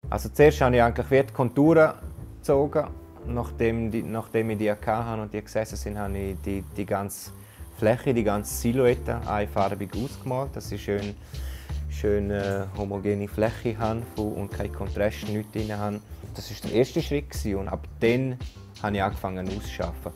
Also zuerst habe ich eigentlich wie die Konturen gezogen. Nachdem ich die hatte und die gesessen sind, habe ich die ganze Fläche, die ganze Silhouette einfarbig ausgemalt, dass ich schön homogene Fläche habe und keinen Kontrast, nichts drin habe. Das war der erste Schritt und ab dann habe ich angefangen auszuarbeiten.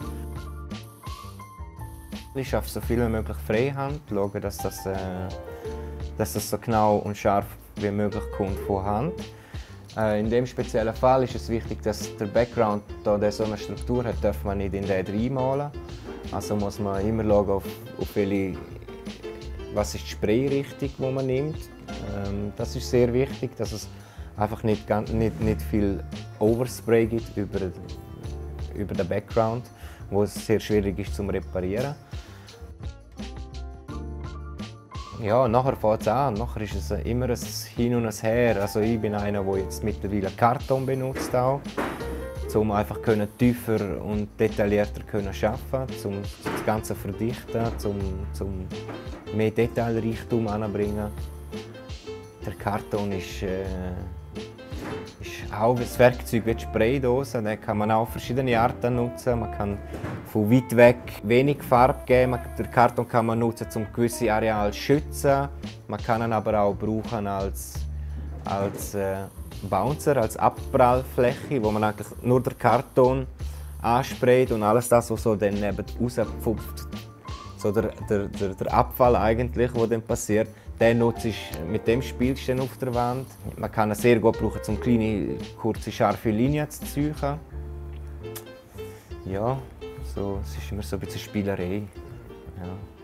Ich arbeite so viel wie möglich Freihand, schaue, dass das so genau und scharf wie möglich kommt von Hand. In diesem speziellen Fall ist es wichtig, dass der Background, da der so eine Struktur hat, darf man nicht in den reinmalen. Also muss man immer schauen, was ist die Sprayrichtung, die man nimmt. Das ist sehr wichtig, dass es einfach nicht viel Overspray gibt über den Background, wo es sehr schwierig ist zu reparieren. Ja, nachher fängt es an. Nachher ist es immer ein Hin und ein Her. Also ich bin einer, der jetzt mittlerweile Karton benutzt, auch, um einfach tiefer und detaillierter arbeiten können, um das Ganze zu verdichten, um mehr Detailreichtum anzubringen. Der Karton ist auch ein Werkzeug wie die Spraydose. Den kann man auch verschiedene Arten nutzen. Man kann von weit weg wenig Farbe geben. Den Karton kann man nutzen, um gewisse Areale zu schützen. Man kann ihn aber auch brauchen als Bouncer, als Abprallfläche, wo man eigentlich nur den Karton ansprayt und alles das, was so dann eben rauspfupft. So der Abfall eigentlich, der dann passiert, den nutze ich, mit dem spielst du dann auf der Wand. Man kann ihn sehr gut brauchen, um kleine, kurze, scharfe Linien zu ziehen. Ja, so, es ist immer so ein bisschen Spielerei. Ja.